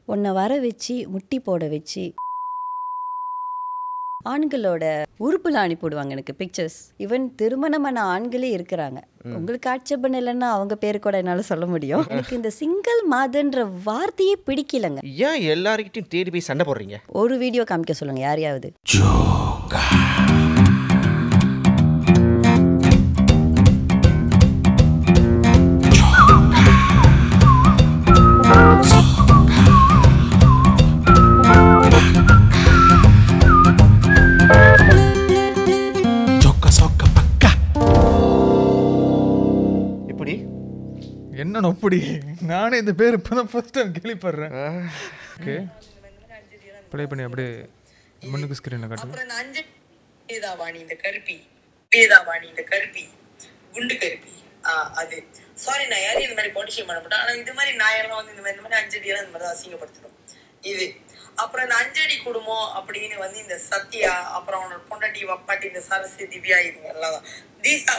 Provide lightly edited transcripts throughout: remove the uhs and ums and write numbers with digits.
உன்னை வர வச்சு முட்டி போட வச்சு ஆண்களோட உறுப்புல அனுப்பிவிடுவாங்க எனக்கு பிக்சர்ஸ். ஈவன் திருமணமான ஆண்களே இருக்கிறாங்க. உங்களுக்கு ஆட்சேபம் இல்லைன்னா அவங்க பேரு கூட என்னால சொல்ல முடியும். எனக்கு இந்த சிங்கிள் மாதன்ற வார்த்தையே பிடிக்கலங்க. ஏன் எல்லார்கிட்டையும் தேடி போய் சண்டை போடுறீங்க? ஒரு வீடியோ காமிக்க சொல்லுங்க யாரையாவது. என்ன நொப்படி? நானே இந்த பேர் இப்போதான் ஃபர்ஸ்ட் டைம் கேள்விப்படுறேன். ஓகே ப்ளே பண்ணி அப்படியே முன்னுக்கு ஸ்கிரீனில் காட்டு. அப்புறம் நான் வேதாவாணி இந்த கருப்பி, வேதாவாணி இந்த கருப்பி, குண்டு கருப்பி, அது சாரி நான் யாரையும் இந்த மாதிரி பாடி ஷேம் பண்ண மாட்டேன். ஆனால் இந்த மாதிரி நாயெல்லாம் வந்து இந்த மாதிரி அஞ்சடியெல்லாம் இந்த மாதிரி தான் அசிங்கப்படுத்தணும். இது அப்புறம் இந்த அஞ்சடி குடும்பம் அப்படின்னு வந்து இந்த சத்யா, அப்புறம் அவனோட பொண்டாட்டி வப்பாட்டி இந்த சரஸ்வதி திவ்யா, இதுங்க எல்லாம் தான் தீசா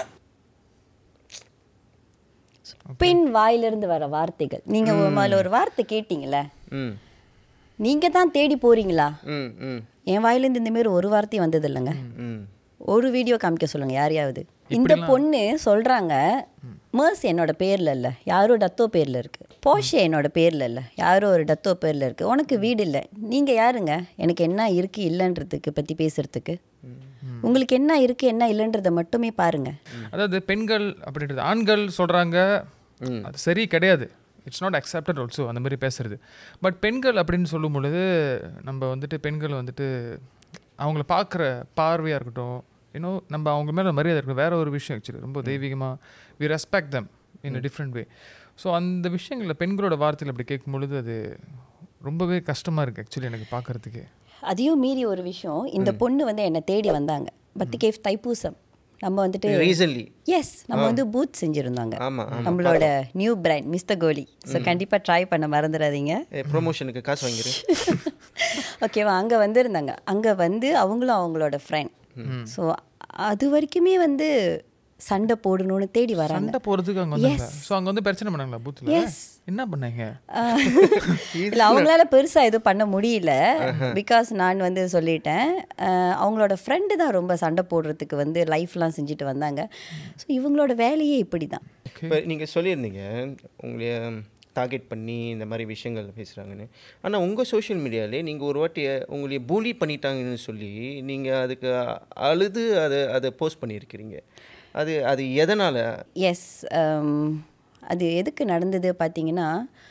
பெண் வாயிலிருந்து வர வார்த்தைகள். நீங்க முதல்ல ஒரு வார்த்தை கேட்டீங்களே, நீங்க தான் தேடி போறீங்களா? என் வாயிலிருந்து இந்த மாதிரி ஒரு வார்த்தை வந்தது இல்லைங்க. ஒரு வீடியோ காமிக்க சொல்லுங்க யாரையாவது. இந்த பொண்ணு சொல்றாங்க மர்ஸ் என்னோட பேர்ல இல்ல, யாரோ டத்தோ பேர்ல இருக்கு. போஷே என்னோட பேர்ல இல்ல, யாரோ ஒரு டத்தோ பேர்ல இருக்கு. உனக்கு வீடு இல்லை, நீங்க யாருங்க எனக்கு என்ன இருக்கு இல்லைன்றதுக்கு பத்தி பேசுறதுக்கு? உங்களுக்கு என்ன இருக்கு என்ன இல்லைன்றத மட்டுமே பாருங்க. அதாவது பெண்கள் அப்படின்றது ஆண்கள் சொல்றாங்க, அது சரி கிடையாது. இட்ஸ் நாட் அக்செப்டட் ஆல்சோ அந்த மாதிரி பேசுறது. பட் பெண்கள் அப்படின்னு சொல்லும் பொழுது நம்ம வந்துட்டு பெண்கள் வந்துட்டு அவங்கள பார்க்குற பார்வையாக இருக்கட்டும், இன்னும் நம்ம அவங்க மேலே மரியாதை இருக்கட்டும், வேற ஒரு விஷயம் ஆக்சுவலி ரொம்ப தெய்வீகமாக we respect them in a different way. So அந்த விஷயங்களில் பெண்களோட வார்த்தையில் அப்படி கேட்கும் பொழுது அது ரொம்பவே கஷ்டமாக இருக்குது ஆக்சுவலி எனக்கு பார்க்குறதுக்கு. அதையும் மீறி ஒரு விஷயம், இந்த பொண்ணு வந்து என்னை தேடி வந்தாங்க. பத்திகேஃப் தைப்பூசம் நம்ம வந்துட்டு ரீசன்ட்லி நம்ம வந்து பூத் செஞ்சுருந்தாங்க நம்மளோட new brand mister Koli. So கண்டிப்பாக ட்ரை பண்ண மறந்துடாதீங்க. ப்ரொமோஷனுக்கு காசு வாங்கிடு. ஓகேவா? அங்கே வந்திருந்தாங்க. அங்கே வந்து அவங்களும் அவங்களோட ஃப்ரெண்ட். ஸோ அது வரைக்குமே வந்து சண்டை போடணும்னு தேடி வராங்க. சண்டை போகிறதுக்கு அங்கே வந்து ஸோ அங்கே வந்து பிரச்சனை பண்ணாங்களா பூத்தில்? என்ன பண்ணாங்க? இல்லை அவங்களால பெருசாக எதுவும் பண்ண முடியல. பிகாஸ் நான் வந்து சொல்லிட்டேன், அவங்களோட ஃப்ரெண்டு தான் ரொம்ப சண்டை போடுறதுக்கு வந்து லைஃப்லாம் செஞ்சுட்டு வந்தாங்க. ஸோ இவங்களோட வேலையே இப்படி தான். இப்போ நீங்கள் சொல்லியிருந்தீங்க உங்களைய டார்கெட் பண்ணி இந்த மாதிரி விஷயங்கள் பேசுகிறாங்கன்னு. ஆனால் உங்கள் சோஷியல் மீடியாவிலே நீங்கள் ஒரு வாட்டி உங்களை பூலி பண்ணிட்டாங்கன்னு சொல்லி நீங்கள் அதுக்கு அழுது அதை போஸ்ட் பண்ணியிருக்கிறீங்க. அது அது எதனால்? எஸ், அது எதுக்கு நடந்தது பார்த்தீங்கன்னா,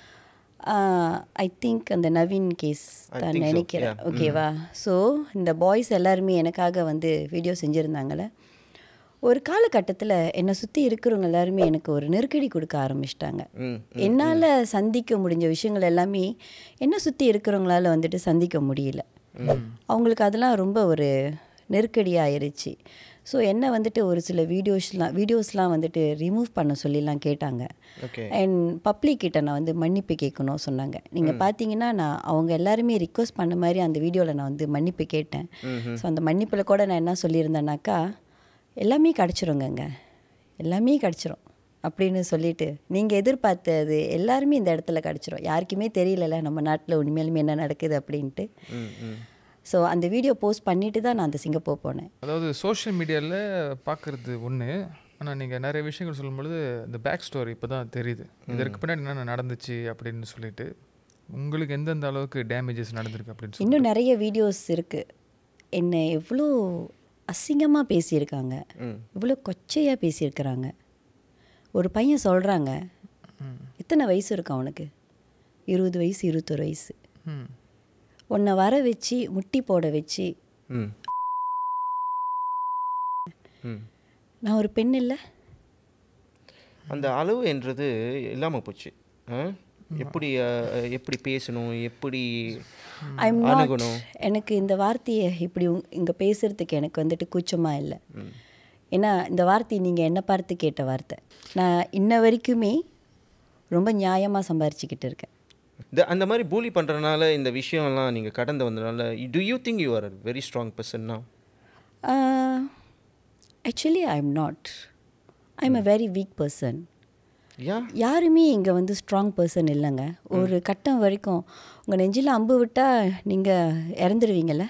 ஐ திங்க் அந்த நவீன் கேஸ் தான் நினைக்கிறேன். ஓகேவா? ஸோ இந்த பாய்ஸ் எல்லாருமே எனக்காக வந்து வீடியோ செஞ்சுருந்தாங்களே. ஒரு காலகட்டத்தில் என்னை சுற்றி இருக்கிறவங்க எல்லாருமே எனக்கு ஒரு நெருக்கடி கொடுக்க ஆரம்பிச்சிட்டாங்க. என்னால் சந்திக்க முடிஞ்ச விஷயங்கள் எல்லாமே என்னை சுற்றி இருக்கிறவங்களால வந்துட்டு சந்திக்க முடியல. அவங்களுக்கு அதெல்லாம் ரொம்ப ஒரு நெருக்கடி ஆயிடுச்சு. ஸோ என்ன வந்துட்டு ஒரு சில வீடியோஸ்லாம் வந்துட்டு ரிமூவ் பண்ண சொல்லிலாம் கேட்டாங்க. அண்ட் பப்ளிக் கிட்ட நான் வந்து மன்னிப்பு கேட்கணும் சொன்னாங்க. நீங்கள் பார்த்தீங்கன்னா நான் அவங்க எல்லாருமே ரிக்வஸ்ட் பண்ண மாதிரி அந்த வீடியோவில் நான் வந்து மன்னிப்பு கேட்டேன். ஸோ அந்த மன்னிப்பில் கூட நான் என்ன சொல்லியிருந்தேன்னாக்கா, எல்லாமே கிடச்சிருங்கங்க, எல்லாமே கிடச்சிரும் அப்படின்னு சொல்லிட்டு நீங்கள் எதிர்பார்த்தது எல்லாருமே இந்த இடத்துல கிடச்சிரும். யாருக்குமே தெரியல நம்ம நாட்டில் உண்மையிலுமே என்ன நடக்குது அப்படின்ட்டு. ஸோ அந்த வீடியோ போஸ்ட் பண்ணிட்டு தான் நான் அந்த சிங்கப்பூர் போனேன். அதாவது சோஷியல் மீடியாவில் பார்க்குறது ஒன்று, ஆனால் நீங்கள் நிறைய விஷயங்கள் சொல்லும்பொழுது இந்த பேக் ஸ்டோரி இப்போ தான் தெரியுது. இதற்கு பின்னாடி என்னென்ன நடந்துச்சு அப்படின்னு சொல்லிட்டு உங்களுக்கு எந்தெந்த அளவுக்கு டேமேஜஸ் நடந்திருக்கு அப்படின்னு சொல்லி. இன்னும் நிறைய வீடியோஸ் இருக்குது. என்னை எவ்வளோ அசிங்கமாக பேசியிருக்காங்க, இவ்வளோ கொச்சையாக பேசியிருக்கிறாங்க. ஒரு பையன் சொல்கிறாங்க, எத்தனை வயசு இருக்கும் அவனுக்கு? 20 வயசு 21 வயசு. உன்னை வர வச்சு முட்டி போட வச்சு நான் ஒரு பெண் இல்லை. அந்த அளவு என்றது இல்லாமல் போச்சு. எப்படி பேசணும், எப்படி அணுகணும்? எனக்கு இந்த வார்த்தையை இப்படி இங்கே பேசுகிறதுக்கு எனக்கு வந்துட்டு கூச்சமாக இல்லை. ஏன்னா இந்த வார்த்தையை நீங்கள் என்னை பார்த்து கேட்ட வார்த்தை. நான் இன்ன வரைக்குமே ரொம்ப நியாயமாக சம்பாரிச்சிக்கிட்டு இருக்கேன். அந்த மாதிரி பூலி பண்ணுறதுனால இந்த விஷயம்லாம் நீங்கள் கடந்து வந்ததுனால do you think you are a very strong person now? Actually I'm not. I'm a very weak person. யாருமே இங்கே வந்து ஸ்ட்ராங் பர்சன் இல்லைங்க. ஒரு கட்டம் வரைக்கும் உங்கள் நெஞ்சில் அம்பு விட்டால் நீங்கள் இறந்துருவீங்கள்ல.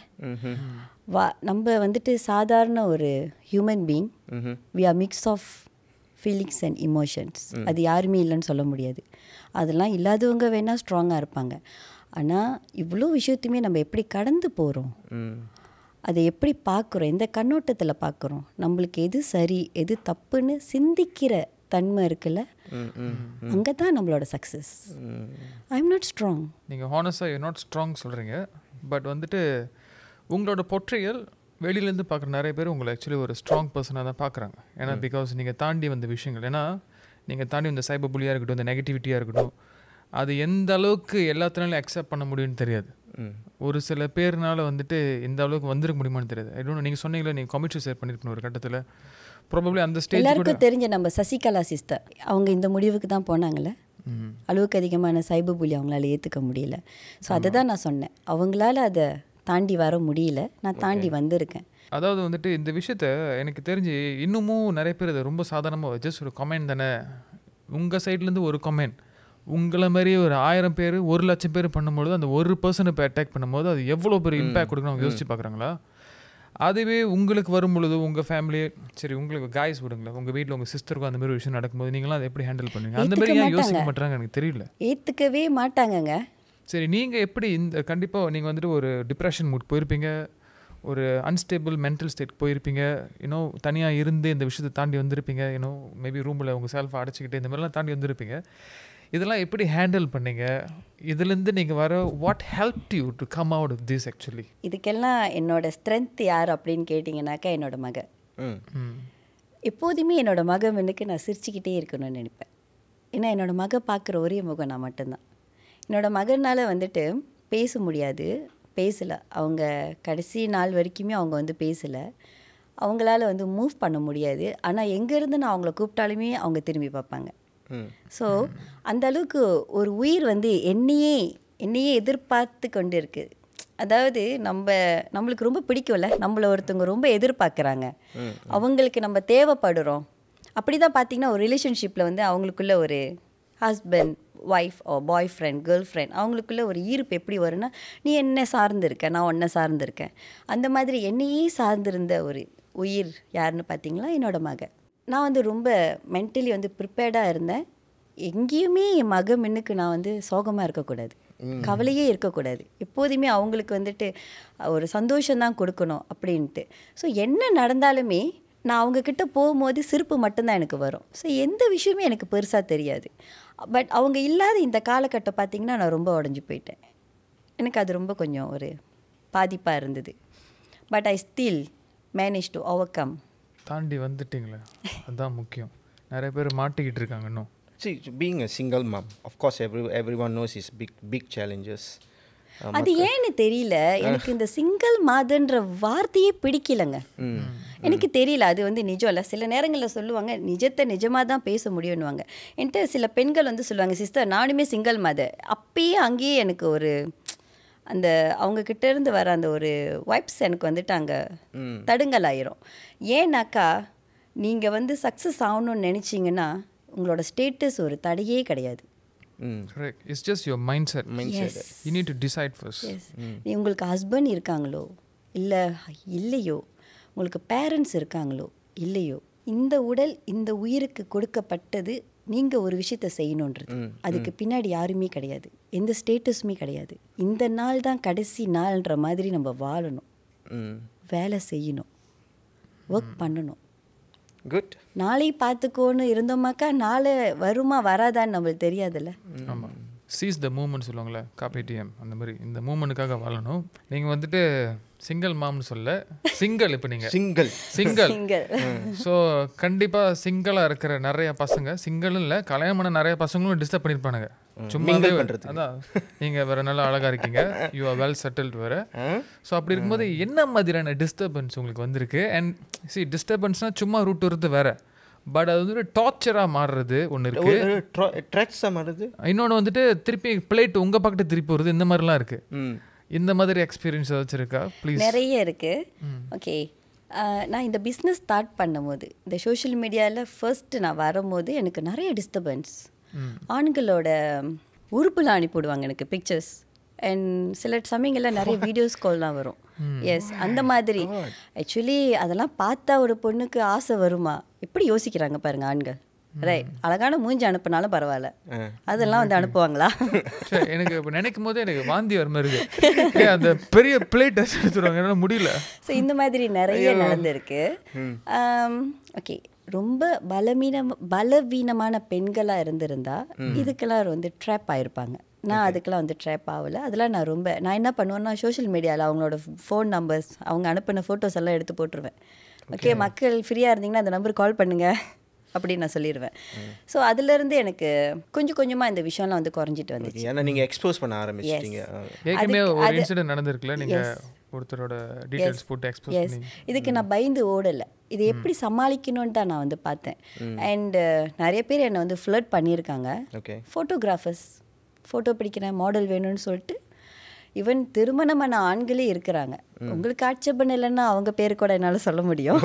நம்ம வந்துட்டு சாதாரண ஒரு human being. We are mix of feelings and emotions. அது யாருமே இல்லைன்னு சொல்ல முடியாது. அதெல்லாம் இல்லாதவங்க வேணால் ஸ்ட்ராங்காக இருப்பாங்க. ஆனால் இவ்வளோ விஷயத்தையுமே நம்ம எப்படி கடந்து போகிறோம், அதை எப்படி பார்க்குறோம், எந்த கண்ணோட்டத்தில் பார்க்குறோம், நம்மளுக்கு எது சரி எது தப்புன்னு சிந்திக்கிற தன்மை இருக்குல்ல, அங்கே தான் நம்மளோட success. I am not strong. நீங்கள் ஹானஸ்டாக யூ நாட் ஸ்ட்ராங் சொல்கிறீங்க. பட் வந்துட்டு உங்களோட பொற்றையல் வெளியிலேருந்து பார்க்குற நிறைய பேர் உங்களை ஆக்சுவலி ஒரு ஸ்ட்ராங் பர்சனாக தான் பார்க்குறாங்க. ஏன்னா பிகாஸ் நீங்கள் தாண்டி வந்த விஷயங்கள், ஏன்னா நீங்கள் தாண்டி இந்த சைபர் புலியாக இருக்கட்டும், இந்த நெகட்டிவிட்டியாக இருக்கட்டும், அது எந்த அளவுக்கு எல்லாத்தினாலும் அக்செப்ட் பண்ண முடியும்னு தெரியாது. ஒரு சில பேர்னால வந்துட்டு இந்த அளவுக்கு வந்துருக்க முடியுமான்னு தெரியாது. I don't. நீங்கள் சொன்னீங்களா நீங்கள் கமிட் ஷேர் பண்ணியிருக்கணும் ஒரு கட்டத்தில். ப்ராபப்ளி அந்த ஸ்டேஜ் எல்லாருக்கும் தெரிஞ்ச நம்ம சசிகலா சிஸ்டர் அவங்க இந்த முடிவுக்கு தான் போனாங்கல்ல. அளவுக்கு அதிகமான சைபர் புலி அவங்களால ஏற்றுக்க முடியல. ஸோ அதை தான் நான் சொன்னேன், அவங்களால அதை தாண்டி வர முடியல, நான் தாண்டி வந்திருக்கேன். அதாவது வந்துட்டு இந்த விஷயத்த எனக்கு தெரிஞ்சு இன்னமும் நிறைய பேர் இதை ரொம்ப சாதாரணமாக ஜஸ்ட் ஒரு கமெண்ட் தானே, உங்கள் சைட்லேருந்து ஒரு கமெண்ட் உங்களை மாதிரி ஒரு 1000 பேர் 1,00,000 பேர் பண்ணும்போது அந்த ஒரு பர்சனை இப்போ அட்டாக் பண்ணும்போது அது எவ்வளோ பெரிய இம்பேக்ட் கொடுக்கணும் அவங்க யோசிச்சு பார்க்குறாங்களா? அதுவே உங்களுக்கு வரும் பொழுது உங்கள் ஃபேமிலியே சரி உங்களுக்கு காய்ஸ் விடுங்களேன், உங்கள் வீட்டில் உங்கள் சிஸ்டருக்கும் அந்த மாதிரி விஷயம் நடக்கும்போது நீங்களாம் அதை எப்படி ஹேண்டில் பண்ணுவீங்க? அந்த மாதிரி ஏன் யோசிக்க மாட்டாங்க எனக்கு தெரியல. ஏற்றுக்கவே மாட்டாங்கங்க. சரி நீங்கள் எப்படி இந்த கண்டிப்பாக நீங்கள் வந்துட்டு ஒரு டிப்ரெஷன் மூட் போயிருப்பீங்க, ஒரு அன்ஸ்டேபிள் மென்டல் ஸ்டேட் போயிருப்பீங்க, இன்னும் தனியாக இருந்து இந்த விஷயத்தை தாண்டி வந்திருப்பீங்க, இன்னும் மேபி ரூமில் உங்கள் செல்ஃபை அடைச்சிக்கிட்டு இந்த மாதிரிலாம் தாண்டி வந்திருப்பீங்க. இதெல்லாம் எப்படி ஹேண்டில் பண்ணீங்க? இதுலேருந்து நீங்கள் வர what help you to come out of this actually? இதுக்கெல்லாம் என்னோட ஸ்ட்ரென்த் யார் அப்படின்னு கேட்டிங்கனாக்கா என்னோட மக. எப்போதுமே என்னோட மகனுக்கு நான் சிரிச்சுக்கிட்டே இருக்கணும்னு நினைப்பேன். ஏன்னா என்னோட மக பார்க்குற ஒரே முகம் நான் மட்டும்தான். என்னோடய மகனால் வந்துட்டு பேச முடியாது, பேசலை. அவங்க கடைசி நாள் வரைக்குமே அவங்க வந்து பேசலை. அவங்களால வந்து மூவ் பண்ண முடியாது. ஆனால் எங்கேருந்து நான் அவங்கள கூப்பிட்டாலுமே அவங்க திரும்பி பார்ப்பாங்க. ஸோ அந்த அளவுக்கு ஒரு உயிர் வந்து என்னையே எதிர்பார்த்து கொண்டு இருக்குது. அதாவது நம்மளுக்கு ரொம்ப பிடிக்கும்ல, நம்மளை ஒருத்தவங்க ரொம்ப எதிர்பார்க்குறாங்க, அவங்களுக்கு நம்ம தேவைப்படுறோம். அப்படி தான் பார்த்திங்கன்னா ஒரு ரிலேஷன்ஷிப்பில் வந்து அவங்களுக்குள்ள ஒரு husband wife boyfriend girlfriend அவங்களுக்குள்ள ஒரு ஈர்ப்பு எப்படி வரும்னா, நீ என்ன சார்ந்திருக்க, நான் உன்னை சார்ந்திருக்கேன். அந்த மாதிரி என்னையே சார்ந்திருந்த ஒரு உயிர் யாருன்னு பார்த்தீங்களா, என்னோட மக. நான் வந்து ரொம்ப மென்டலி வந்து ப்ரிப்பேர்டாக இருந்தேன். எங்கேயுமே என் மக முன்னுக்கு நான் வந்து சோகமாக இருக்கக்கூடாது, கவலையே இருக்கக்கூடாது. எப்போதுமே அவங்களுக்கு வந்துட்டு ஒரு சந்தோஷம்தான் கொடுக்கணும் அப்படின்ட்டு. ஸோ என்ன நடந்தாலுமே நான் அவங்கக்கிட்ட போகும்போது சிரிப்பு மட்டும்தான் எனக்கு வரும். ஸோ எந்த விஷயமே எனக்கு பெருசாக தெரியாது. பட் அவங்க இல்லாத இந்த காலகட்டம் பார்த்திங்கன்னா நான் ரொம்ப உடஞ்சி போயிட்டேன். எனக்கு அது ரொம்ப கொஞ்சம் ஒரு பாதிப்பாக இருந்தது. But I still manage to overcome. தாண்டி வந்துட்டிங்களே, அதுதான் முக்கியம். நிறைய பேர் மாட்டிக்கிட்டு இருக்காங்க இன்னும். See, being a single mom, of course everyone knows is big challenges. அது ஏன்னு தெரியல, எனக்கு இந்த சிங்கிள் மாதன்ற வார்த்தையே பிடிக்கலங்க. எனக்கு தெரியல, அது வந்து நிஜம் இல்லை. சில நேரங்களில் சொல்லுவாங்க நிஜத்தை நிஜமாக தான் பேச முடியும்னுவாங்க. என்கிட்ட சில பெண்கள் வந்து சொல்லுவாங்க, சிஸ்டர் நானுமே சிங்கிள் மாதர். அப்பயே அங்கேயே எனக்கு ஒரு அந்த அவங்கக்கிட்ட இருந்து வர அந்த ஒரு வைப்ஸ் எனக்கு வந்துட்டு அங்கே தடுங்கல் ஆயிரும். ஏன்னாக்கா நீங்கள் வந்து சக்ஸஸ் ஆகணும்னு நினச்சிங்கன்னா உங்களோட ஸ்டேட்டஸ் ஒரு தடையே கிடையாது. Correct. It's just your mindset. You need to decide first. உங்களுக்கு ஹஸ்பண்ட் இருக்காங்களோ இல்லையோ, உங்களுக்கு பேரண்ட்ஸ் இருக்காங்களோ இல்லையோ, இந்த உடல் இந்த உயிருக்கு கொடுக்கப்பட்டது. நீங்கள் ஒரு விஷயத்த செய்யணுன்றது, அதுக்கு பின்னாடி யாருமே கிடையாது, எந்த ஸ்டேட்டஸுமே கிடையாது. இந்த நாள் தான் கடைசி நாள்ன்ற மாதிரி நம்ம வாழணும், வேலை செய்யணும், ஒர்க் பண்ணணும். குட். நாளை பார்த்துக்கோன்னு இருந்தோமாக்கா நாளை வருமா வராதான்னு நம்மளுக்கு தெரியாதுல்ல. ஆமாம், சீஸ் த மூமெண்ட் சொல்லுவாங்களே, காபிடிஎம் அந்த மாதிரி இந்த மூமெண்ட்டுக்காக வாழணும். நீங்கள் வந்துட்டு சிங்கிள் மாம்னு சொல்ல சிங்கிள். இப்போ நீங்கள் சிங்கிள் ஸோ கண்டிப்பாக சிங்கிளாக இருக்கிற நிறைய பசங்க, சிங்கிளும் இல்லை கல்யாணம் பண்ண நிறைய பசங்களும் டிஸ்டர்ப் பண்ணியிருப்பாங்க. சும்மா அதான் நீங்கள் வேறு நல்லா அழகாக இருக்கீங்க, யூ ஆர் வெல் செட்டில்டு வேறு. ஸோ அப்படி இருக்கும்போது என்ன மாதிரியான டிஸ்டர்பன்ஸ் உங்களுக்கு வந்திருக்கு? அண்ட் சி டிஸ்டர்பன்ஸ்னால் சும்மா ரூட் வருது வேறு, பட் அது வந்து டார்ச்சராக மாறுறது ஒன்று இருக்குது. இன்னொன்று வந்துட்டு திருப்பி பிளேட் உங்கள் பக்கத்து திருப்பி வருது, இந்த மாதிரிலாம் இருக்குது. இந்த மாதிரி எக்ஸ்பீரியன்ஸ் ஏதாச்சும் இருக்கா? ப்ளீஸ். நிறைய இருக்குது. ஓகே, நான் இந்த பிஸ்னஸ் ஸ்டார்ட் பண்ணும்போது இந்த சோஷியல் மீடியாவில் ஃபர்ஸ்ட்டு நான் வரும்போது எனக்கு நிறைய டிஸ்டர்பன்ஸ். ஆண்களோட உறுப்புலாம் அனுப்பிவிடுவாங்க எனக்கு பிக்சர்ஸ். அண்ட் சில சமயங்களில் நிறைய வீடியோஸ் கால்லாம் வரும். எஸ், அந்த மாதிரி. ஆக்சுவலி அதெல்லாம் பார்த்தா ஒரு பொண்ணுக்கு ஆசை வருமா? எப்படி யோசிக்கிறாங்க பாருங்க ஆண்கள். ரைட், அழகான மூஞ்சி அனுப்புனாலும் பரவாயில்ல, அதெல்லாம் வந்து அனுப்புவாங்களா? எனக்கு இப்போ நினைக்கும் போதே எனக்கு வாந்தி வர மாதிரி இருக்கு. அந்த பெரிய பிளேட் எடுத்துருவாங்க, என்னால் முடியல. ஸோ இந்த மாதிரி நிறைய நடந்திருக்கு. ஓகே, ரொம்ப பலவீனமான பெண்களாக இருந்திருந்தா இதுக்கெல்லாம் வந்து ட்ராப் ஆகிருப்பாங்க. நான் அதுக்கெல்லாம் வந்து ட்ராப் ஆகலை. அதெல்லாம் நான் என்ன பண்ணுவேன்னா, சோஷியல் மீடியாவில் அவங்களோட ஃபோன் நம்பர்ஸ், அவங்க அனுப்பின ஃபோட்டோஸ் எல்லாம் எடுத்து போட்டுருவேன். ஓகே, மக்கள் ஃப்ரீயாக இருந்தீங்கன்னா அந்த நம்பருக்கு கால் பண்ணுங்கள் அப்படின்னு நான் சொல்லிடுவேன். ஸோ அதுலேருந்து எனக்கு கொஞ்சம் கொஞ்சமாக இந்த விஷயம்லாம் வந்து குறைஞ்சிட்டு வந்துச்சு. ஏன்னா நீங்கள் எக்ஸ்போஸ் பண்ண ஆரம்பிச்சிட்டீங்க. ஏற்கனவே ஒரு இன்சிடென்ட் நடந்திருக்குல்ல, நீங்கள் ஒருத்தரோட டீடைல்ஸ் போட்டு எக்ஸ்போஸ் பண்ணி. இதுக்கு நான் பயந்து ஓடலை. இதை எப்படி சமாளிக்கணும்னு தான் நான் வந்து பார்த்தேன். அண்டு நிறைய பேர் என்னை வந்து ஃப்ளர்ட் பண்ணியிருக்காங்க. ஃபோட்டோகிராஃபர்ஸ், ஃபோட்டோ பிடிக்கிறேன், மாடல் வேணும்னு சொல்லிட்டு ஈவன் திருமணமான ஆண்களே இருக்கிறாங்க. உங்களுக்கு ஆட்சேபம் இல்லைன்னா அவங்க பேர் கூட என்னால் சொல்ல முடியும்.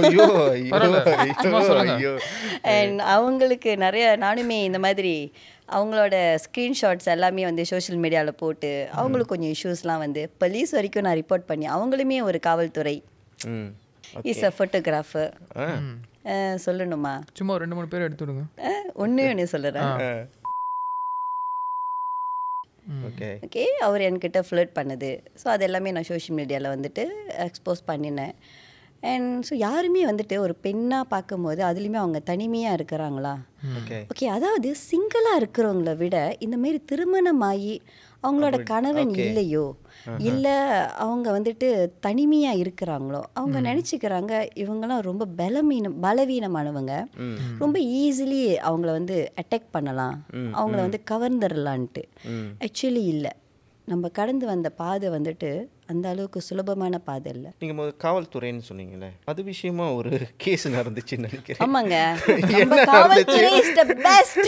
அண்ட் அவங்களுக்கு நிறைய நானுமே இந்த மாதிரி அவங்களோட ஸ்க்ரீன்ஷாட்ஸ் எல்லாமே வந்து சோஷியல் மீடியாவில் போட்டு அவங்களுக்கு கொஞ்சம் இஷ்யூஸ்லாம் வந்து போலீஸ் வரைக்கும் நான் ரிப்போர்ட் பண்ணி, அவங்களுமே ஒரு காவல்துறை இஸ் அ ஃபோட்டோகிராஃபர். சொல்லணுமா? சும்மா 2-3 பேர் எடுத்துடுங்க. ஒன்று சொல்லுறேன். ஓகே, அவர் என்கிட்ட ஃப்ளர்ட் பண்ணுது. ஸோ அது எல்லாமே நான் சோஷியல் மீடியாவில் வந்துட்டு எக்ஸ்போஸ் பண்ணினேன். அண்ட் ஸோ யாருமே வந்துட்டு ஒரு பெண்ணாக பார்க்கும்போது அதுலேயுமே அவங்க தனிமையாக இருக்கிறாங்களா? ஓகே, அதாவது சிங்கிளாக இருக்கிறவங்கள விட இந்தமாரி திருமணமாகி அவங்களோட கணவன் இல்லையோ, இல்லை அவங்க வந்துட்டு தனிமையாக இருக்கிறாங்களோ, அவங்க நினச்சிக்கிறாங்க இவங்கெல்லாம் ரொம்ப பலவீனமானவங்க, ரொம்ப ஈஸிலி அவங்கள வந்து அட்டாக் பண்ணலாம், அவங்கள வந்து கவர்ந்துடலான்ட்டு. ஆக்சுவலி இல்லை, நம்ம கடந்து வந்த பாதை வந்துட்டு அந்த அளவுக்கு சுலபமான பாதை இல்லை. நீங்கள் காவல்துறைன்னு சொன்னீங்களே, அது விஷயமா ஒரு கேஸ் நடந்துச்சுன்னு நினைக்கிறேன். ஆமாங்க, காவல்துறை இஸ் தி பெஸ்ட்.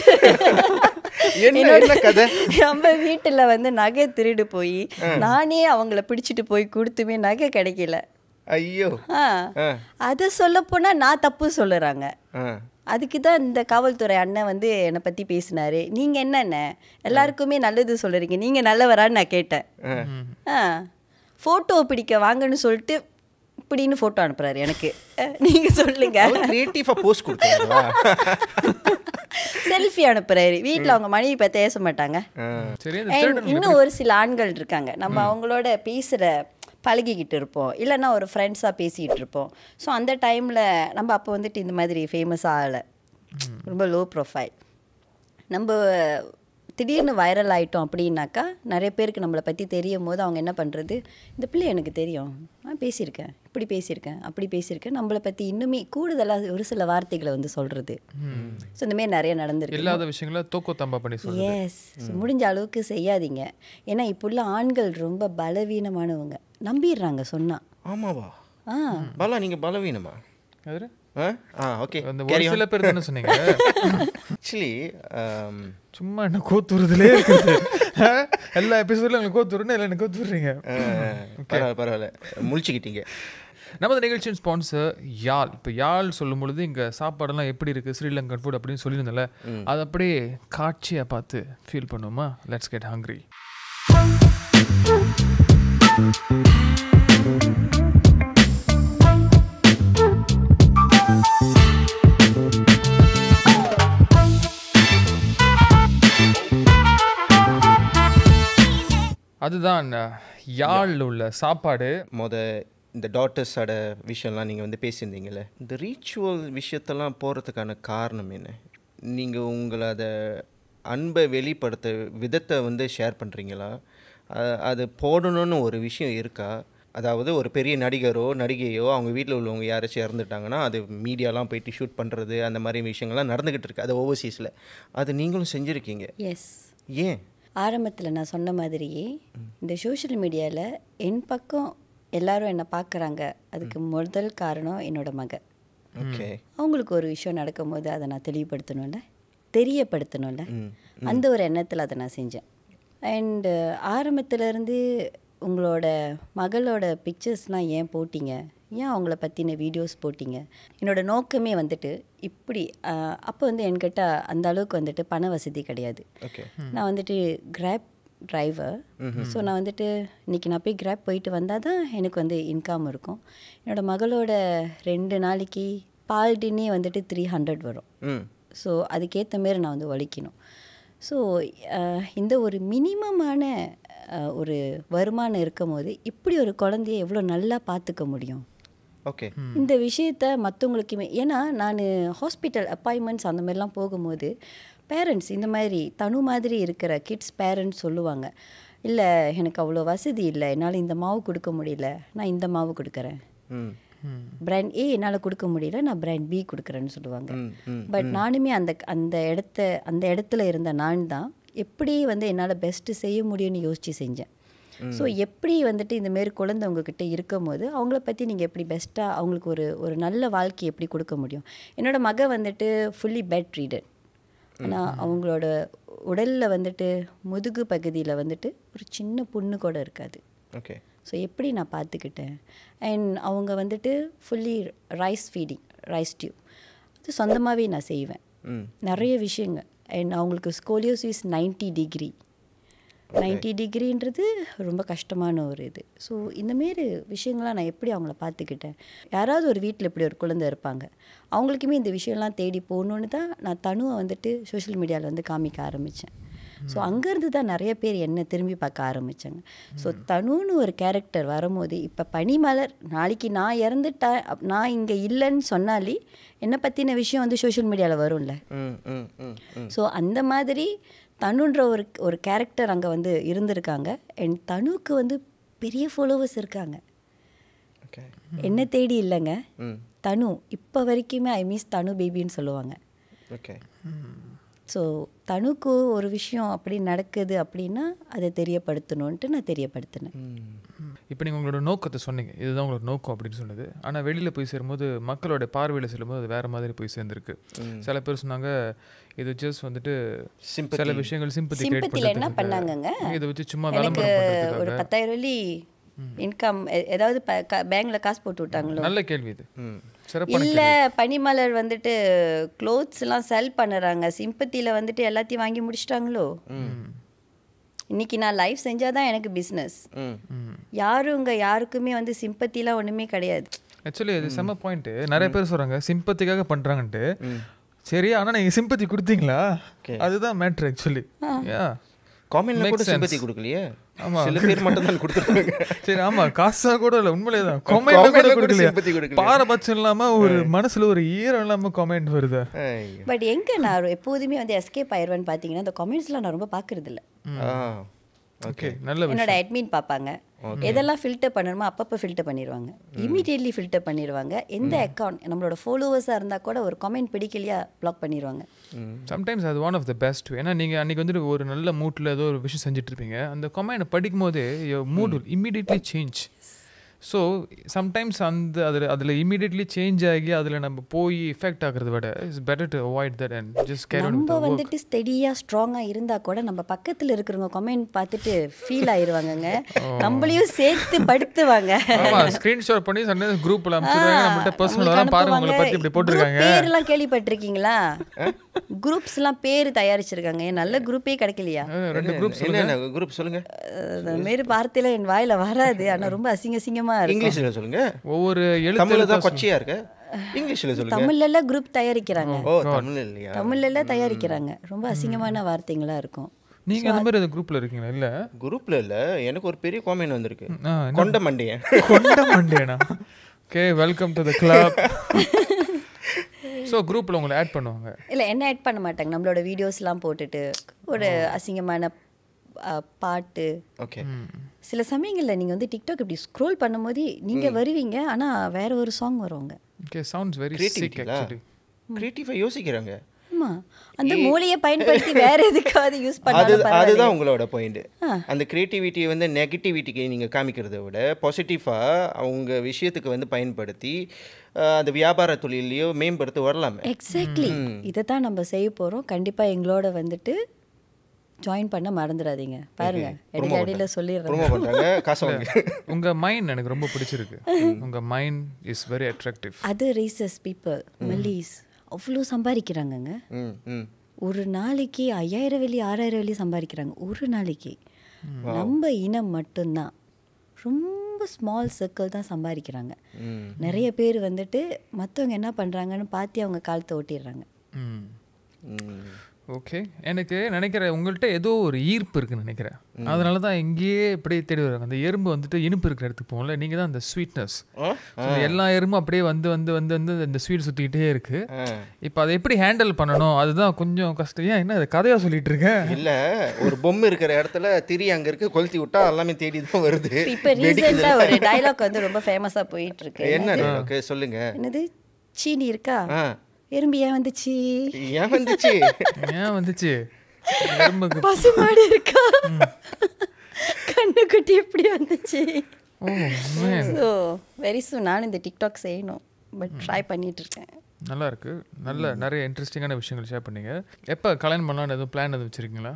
நம்ம வீட்டுல வந்து நகை திருடு போய் நானே அவங்கள பிடிச்சிட்டு போய் கொடுத்துமே நகை கிடைக்கல. ஐயோ, அத சொல்ல போனா நான் தப்பு சொல்லுறாங்க. அதுக்கு தான் இந்த காவல்துறை அண்ணன் வந்து என்னை பற்றி பேசினாரு. நீங்கள் என்னென்ன எல்லாருக்குமே நல்லது சொல்கிறீங்க, நீங்கள் நல்லவரான்னு நான் கேட்டேன். ஃபோட்டோ பிடிக்க வாங்கன்னு சொல்லிட்டு இப்படின்னு ஃபோட்டோ அனுப்புகிறாரு எனக்கு. நீங்கள் சொல்லுங்க, கிரியேட்டிவாக போஸ்ட் கொடுத்தீங்களா? செல்ஃபி அனுப்புகிறாரு. வீட்டில் அவங்க மனைவி பற்றி பேச மாட்டாங்க. இன்னும் ஒரு சில ஆண்கள் இருக்காங்க, நம்ம அவங்களோட பேசுகிற பழகிக்கிட்டு இருப்போம், இல்லைன்னா ஒரு ஃப்ரெண்ட்ஸாக பேசிக்கிட்டு இருப்போம். ஸோ அந்த டைமில் நம்ம அப்போ வந்துட்டு இந்த மாதிரி ஃபேமஸ் ஆகலை, ரொம்ப லோ ப்ரொஃபைல். நம்ம திடீர்னு வைரல் ஆகிட்டோம் அப்படின்னாக்கா நிறைய பேருக்கு நம்மளை பற்றி தெரியும் போது அவங்க என்ன பண்ணுறது, இந்த பிள்ளை எனக்கு தெரியும், நான் பேசியிருக்கேன், இப்படி பேசியிருக்கேன், அப்படி பேசியிருக்கேன், நம்மளை பற்றி இன்னுமே கூடுதலாக ஒரு சில வார்த்தைகளை வந்து சொல்கிறது. ஸோ இந்தமாரி நிறைய நடந்திருக்கு. இல்லாத விஷயங்கள தோக்கோ தம்பா பண்ணி சொல்லுது. எஸ், முடிஞ்ச அளவுக்கு செய்யாதீங்க. ஏன்னா இப்போ உள்ள ஆண்கள் ரொம்ப பலவீனமானவங்க, நம்பிடுறாங்க சொன்னா. ஆமாவா? பாலா, நீங்கள் பலவீனமா? ஓகே, ஒரு சில பேர் தானே சொன்னீங்க. ஆக்சுவலி சும்மா என்ன கோத்துறதுலே இருக்குது. எல்லா எபிசோட்ல எனக்கு கோத்துறேன்னு இல்லை எனக்கு கோத்துறீங்க. பரவாயில்ல, முழிச்சுக்கிட்டீங்க. நமது நிகழ்ச்சியின் ஸ்பான்சர் யாழ். இப்போ யாழ் சொல்லும் பொழுது இங்கே சாப்பாடெல்லாம் எப்படி இருக்குது, ஸ்ரீலங்கன் ஃபுட் அப்படின்னு சொல்லியிருந்தல, அது அப்படியே காட்சியாக பார்த்து ஃபீல் பண்ணுவோமா? Let's get hungry. அதுதான் யாழ் உள்ள சாப்பாடு. இந்த டாட்டர்ஸோட விஷயம்லாம் நீங்கள் வந்து பேசியிருந்தீங்கல்ல, இந்த ரீச்சுவல் விஷயத்தெல்லாம் போகிறதுக்கான காரணம் என்ன? நீங்கள் உங்களை அதை அன்பை வெளிப்படுத்த விதத்தை வந்து ஷேர் பண்ணுறீங்களா? அது போடணும்னு ஒரு விஷயம் இருக்கா? அதாவது ஒரு பெரிய நடிகரோ நடிகையோ அவங்க வீட்டில் உள்ளவங்க யாராச்சும் இறந்துட்டாங்கன்னா அது மீடியாலாம் போயிட்டு ஷூட் பண்ணுறது, அந்த மாதிரி விஷயங்கள்லாம் நடந்துக்கிட்டு இருக்குது. அது ஓவர்சீஸில் அது நீங்களும் செஞ்சுருக்கீங்க. எஸ். ஏன்? ஆரம்பத்தில் நான் சொன்ன மாதிரியே இந்த சோஷியல் மீடியாவில் என் பக்கம் எல்லாரும் என்னை பார்க்குறாங்க. அதுக்கு முதல் காரணம் என்னோட மக. ஓகே, அவங்களுக்கு ஒரு விஷயம் நடக்கும்போது அதை நான் தெரியப்படுத்தணும்ல, அந்த ஒரு எண்ணத்தில் அதை நான் செஞ்சேன். அண்டு ஆரம்பத்துலேருந்து உங்களோட மகளோட பிக்சர்ஸ்லாம் ஏன் போட்டிங்க, ஏன் அவங்கள பற்றின வீடியோஸ் போட்டிங்க. என்னோட நோக்கமே வந்துட்டு இப்படி அப்போ வந்து என்கிட்ட அந்த அளவுக்கு வந்துட்டு பண வசதி கிடையாது. ஓகே. நான் வந்துட்டு கிராப் டிரைவர். ஸோ நான் வந்துட்டு இன்றைக்கி நான் போய் கிராப் போயிட்டு வந்தால் தான் எனக்கு வந்து இன்கம் இருக்கும். என்னோடய மகளோட 2 நாளைக்கு பால் டின்னே வந்துட்டு 300 வரும். ஸோ அதுக்கேற்ற மாரி நான் வந்து உழைக்கணும். ஸோ இந்த ஒரு மினிமமான ஒரு வருமானம் இருக்கும் போது இப்படி ஒரு குழந்தைய எவ்வளோ நல்லா பார்த்துக்க முடியும். ஓகே. இந்த விஷயத்த மற்றவங்களுக்குமே, ஏன்னா நான் ஹாஸ்பிட்டல் அப்பாயின்மெண்ட்ஸ் அந்த மாதிரிலாம் போகும்போது பேரண்ட்ஸ் இந்த மாதிரி தனு மாதிரி இருக்கிற கிட்ஸ் பேரண்ட்ஸ் சொல்லுவாங்க, இல்லை எனக்கு அவ்வளோ வசதி இல்லை, என்னால் இந்த மாவு கொடுக்க முடியல, நான் இந்த மாவு கொடுக்குறேன். பிராண்ட் ஏ என்னால் கொடுக்க முடியல, நான் பிராண்ட் பி கொடுக்குறேன்னு சொல்லுவாங்க. பட் நானுமே அந்த இடத்துல இருந்த நான் தான் எப்படி வந்து என்னால் பெஸ்ட்டு செய்ய முடியும்னு யோசித்து செஞ்சேன். ஸோ எப்படி வந்துட்டு இந்தமாரி குழந்தை உங்ககிட்ட இருக்கும் போது அவங்கள பற்றி நீங்கள் எப்படி பெஸ்ட்டாக அவங்களுக்கு ஒரு நல்ல வாழ்க்கை எப்படி கொடுக்க முடியும். என்னோடய மக வந்துட்டு ஃபுல்லி பெட் ரீடர். ஆனால் அவங்களோட உடலில் வந்துட்டு முதுகு பகுதியில் வந்துட்டு ஒரு சின்ன புண்ணு கூட இருக்காது. ஓகே. ஸோ எப்படி நான் பார்த்துக்கிட்டேன். அண்ட் அவங்க வந்துட்டு fully Ryle's feeding, Ryle's tube அது சொந்தமாகவே நான் செய்வேன். நிறைய விஷயங்கள். அண்ட் அவங்களுக்கு ஸ்கோலியோசிஸ் 90 டிகிரி. 90 டிகிரின்றது ரொம்ப கஷ்டமான ஒரு இது. ஸோ இந்தமாரி விஷயங்கள்லாம் நான் எப்படி அவங்கள பார்த்துக்கிட்டேன். யாராவது ஒரு வீட்டில் இப்படி ஒரு குழந்தை இருப்பாங்க, அவங்களுக்குமே இந்த விஷயம்லாம் தேடி போகணுன்னு தான் நான் தனுவை வந்துட்டு சோஷியல் மீடியாவில் வந்து காமிக்க ஆரம்பித்தேன். ஸோ அங்கேருந்து தான் நிறைய பேர் என்னை திரும்பி பார்க்க ஆரம்பித்தாங்க. ஸோ தனுன்னு ஒரு கேரக்டர் வரும்போது இப்போ பனிமலர் நாளைக்கு நான் இறந்துட்டேன், நான் இங்கே இல்லைன்னு சொன்னாலே என்னை பற்றின விஷயம் வந்து சோஷியல் மீடியாவில் வரும்ல. ஸோ அந்த மாதிரி தனுன்ற ஒரு கேரக்டர் அங்கே வந்து இருந்திருக்காங்க. அண்ட் தனுக்கு வந்து பெரிய ஃபாலோவர்ஸ் இருக்காங்க. என்ன தேடி இல்லைங்க, தனு இப்போ வரைக்குமே ஐ மிஸ் தனு பேபின்னு சொல்லுவாங்க. ஓகே. ஸோ தனுக்கு ஒரு விஷயம் அப்படி நடக்குது அப்படின்னா அதை தெரியப்படுத்தணுன்ட்டு நான் தெரியப்படுத்தினேன். இப்போ நீங்கள் உங்களோட நோக்கத்தை சொன்னீங்க, இதுதான் உங்களோட நோக்கம் அப்படின்னு சொன்னது. ஆனால் வெளியில் போய் சேரும்போது மக்களோட பார்வையில் செல்லும்போது அது வேறு மாதிரி போய் சேர்ந்துருக்கு. சில பேர் சொன்னாங்க இது ஜஸ்ட் வந்துட்டு சில விஷயங்கள் சிம்பத்தியில் என்ன பண்ணாங்கங்க, இதை வச்சு சும்மா எனக்கு ஒரு 10,000 வெள்ளி இன்கம் ஏதாவது பேங்க்ல காசு போட்டு விட்டாங்களோ. நல்ல கேள்வி இது. இல்லை பனிமலர் வந்துட்டு க்ளோத்ஸ்லாம் செல் பண்ணுறாங்க, சிம்பத்தியில் வந்துட்டு எல்லாத்தையும் வாங்கி முடிச்சிட்டாங்களோ. இன்னைக்கு நான் லைஃப் செஞ்சாதான் எனக்கு பிஸ்னஸ். யாருக்குமே வந்து சிம்பத்திலாம் ஒன்றுமே கிடையாது. ஆக்சுவலி அது செம்ம பாயிண்ட்டு. நிறைய பேர் சொல்கிறாங்க சிம்பத்திக்காக பண்ணுறாங்கன்ட்டு. சரி, ஆனால் நீங்கள் சிம்பத்தி கொடுத்தீங்களா, அதுதான் மேட்ரு ஆக்சுவலி. காமெண்ட்ல கூட சிம்பத்தி கொடுக்கலையே. ஆமா, சில பேர் மட்டும் தான் கொடுத்துருக்காங்க. சரி, ஆமா, காசா கூட இல்லை, உண்மையிலே தான் காமெண்ட்ல கூட கொடுக்கல. பாரபட்சம் இல்லாம ஒரு மனசுல ஒரு ஈரம் இல்லாம காமெண்ட் வருது. பட் எங்க நான் எப்போதுமே வந்து எஸ்கேப் ஆயிடுவேன்னு பார்த்தீங்கன்னா அந்த கமெண்ட்ஸ்லாம் நான் ரொம்ப பார்க்கறது இல்லை. ஓகே, நல்ல விஷயம். என்னோட அட்மின் பார்ப்பாங்க, எதெல்லாம் ஃபில்டர் பண்ணணுமோ அப்பப்போ ஃபில்டர் பண்ணிடுவாங்க, இமீடியட்லி ஃபில்டர் பண்ணிடுவாங்க. எந்த அக்கௌண்ட் நம்மளோட ஃபாலோவர்ஸாக இருந்தால் கூட ஒரு கமெண்ட் பிடிக்கலையா பிளாக் பண்ணிடுவாங்க. சம்டைம்ஸ் அது ஒன் ஆஃப் த பெஸ்ட். ஏன்னா நீங்கள் அன்றைக்கி வந்துட்டு ஒரு நல்ல மூட்டில் ஏதோ ஒரு விஷயம் செஞ்சுட்டு இருப்பீங்க, அந்த கமெண்ட் படிக்கும் போதே mood will immediately change. So sometimes அதில் இமீடியட்லி சேஞ்ச் ஆகி அதில் நம்ம போய் எஃபெக்ட் ஆகிறத விட it's better to avoid that and just carry on. நம்ம வந்துட்டு ஸ்டெடியாக ஸ்ட்ராங்காக இருந்தால் கூட நம்ம பக்கத்தில் இருக்கிறவங்க கமெண்ட் பார்த்துட்டு ஃபீல் ஆயிடுவாங்கங்க, நம்மளையும் சேர்த்து படுத்துவாங்க. ஆமாம், ஸ்க்ரீன்ஷாட் பண்ணி சண்டே குரூப்பில் அனுப்பிச்சுடுவாங்க, நம்மள்ட்ட பர்சனலாக பாருங்க உங்களை பற்றி இப்படி போட்டிருக்காங்க. பேர்லாம் கேள்விப்பட்டிருக்கீங்களா? குரூப்ஸ்லாம் பேர் தயாரிச்சிருக்காங்க. நல்ல குரூப்பே கிடைக்கலையா? 2 குரூப்ஸ். என்ன குரூப் சொல்லுங்க. மாரி வார்த்தையில என் வாயில வராது, ஆனால் ரொம்ப அசிங்கமா இருக்கு. இங்கிலீஷ்ல சொல்லுங்க. ஒவ்வொரு எழுத்துல தான் கொச்சியா இருக்கு. இங்கிலீஷ்ல சொல்லுங்க. தமிழ்ல குரூப் தயாரிக்கிறாங்க. ஓ, தமிழ்ல இல்லையா? தமிழ்ல தயாரிக்கிறாங்க. ரொம்ப அசிங்கமான வார்த்தைகளா இருக்கும். நீங்க அந்த மாதிரி குரூப்ல இருக்கீங்களா? இல்ல, குரூப்ல இல்ல. எனக்கு ஒரு பெரிய காமெண்ட் வந்திருக்கு. கொண்ட மண்டையன். கொண்ட மண்டையனா? Okay, welcome to the club. So குரூப்பில் உங்களை ஆட் பண்ணுவாங்க? இல்லை, என்ன ஆட் பண்ண மாட்டாங்க. நம்மளோட வீடியோஸ்லாம் போட்டுட்டு ஒரு அசிங்கமான பாட்டு. ஓகே. சில சமயங்களில் நீங்கள் வந்து டிக்டாக் இப்படி ஸ்க்ரோல் பண்ணும்போது நீங்கள் வருவீங்க, ஆனால் வேற ஒரு சாங் வருவாங்க. Okay, sounds very chic actually. கிரியேட்டிவாக யோசிக்கிறாங்க. ஆமாம், அந்த மூளையை பயன்படுத்தி வேற எதுக்காவது யூஸ் பண்ணாலும் அதுதான் உங்களோட பாயிண்ட். அந்த கிரியேட்டிவிட்டியை வந்து நெகட்டிவிட்டிக்கு நீங்கள் காமிக்கிறத விட பாசிட்டிவாக அவங்க விஷயத்துக்கு வந்து பயன்படுத்தி அந்த வியாபார தொழிலையோ மேம்படுத்த வரலாமே. எக்ஸாக்ட்லி, இதை தான் நம்ம செய்ய போகிறோம். கண்டிப்பாக எங்களோட வந்துட்டு ஜாயின் பண்ண மறந்துடாதீங்க. பாருங்க இடையில சொல்லிடுறேன். ப்ரோமோ பண்ணுறாங்க, காசு வாங்க. உங்கள் மைண்ட் எனக்கு ரொம்ப பிடிச்சிருக்கு. உங்கள் மைண்ட் இஸ் வெரி அட்ராக்டிவ். அது ரேசஸ் பீப்புள் மல்லீஸ் அவ்வளோ சம்பாதிக்கிறாங்கங்க. ஒரு நாளைக்கு 5000 வெள்ளி 6000 வெள்ளி சம்பாதிக்கிறாங்க ஒரு நாளைக்கு. நம்ம இனம் மட்டும்தான் ரொம்ப ஸ்மால் சர்க்கிள் தான் சம்பாதிக்கிறாங்க. நிறைய பேர் வந்துட்டு மற்றவங்க என்ன பண்ணுறாங்கன்னு பார்த்து அவங்க காலத்தை ஓட்டிடுறாங்க. ஓகே, எனக்கு நினைக்கிறேன் உங்கள்கிட்ட ஏதோ ஒரு ஈர்ப்பு இருக்குன்னு நினைக்கிறேன். அதனால தான் இங்கேயே இப்படியே தேடி வராங்க. அந்த எறும்பு வந்துட்டு இனிப்பு இருக்கிற இடத்துக்கு போகல, நீங்கள் தான் அந்த ஸ்வீட்னஸ். எல்லா எறும்பும் அப்படியே வந்து வந்து வந்து வந்து இந்த ஸ்வீட் சுற்றிக்கிட்டே இருக்கு. இப்போ அதை எப்படி ஹேண்டில் பண்ணணும் அதுதான் கொஞ்சம் கஷ்டம். ஏன் என்ன கதையாக சொல்லிட்டு இருக்கேன்? இல்லை, ஒரு பொம்மை இருக்கிற இடத்துல திரி அங்கே இருக்கு, கொளுத்தி விட்டா எல்லாமே தேடி தான் வருது. இப்போ ரீசெண்டாக ஒரு டைலாக் வந்து ரொம்ப ஃபேமஸாக போயிட்டு இருக்கு. என்ன டைலாக் சொல்லுங்க? என்னது, சீனி இருக்கா, எறும்பு ஏன் வந்துச்சு, ஏன் வந்துச்சு, ஏன் வந்துச்சு, பசு மாடு இருக்கா, கண்ணுக்குட்டி எப்படி வந்துச்சு. ஸோ வெரி சூன் நானும் இந்த டிக்டாக் செய்யணும், பட் ட்ரை பண்ணிட்டு இருக்கேன். நல்லா இருக்கு, நல்ல நிறைய இன்ட்ரெஸ்டிங்கான விஷயங்கள் ஷேர் பண்ணீங்க. எப்போ கல்யாணம் பண்ணலான்னு எதுவும் பிளான் எதுவும் வச்சுருக்கீங்களா?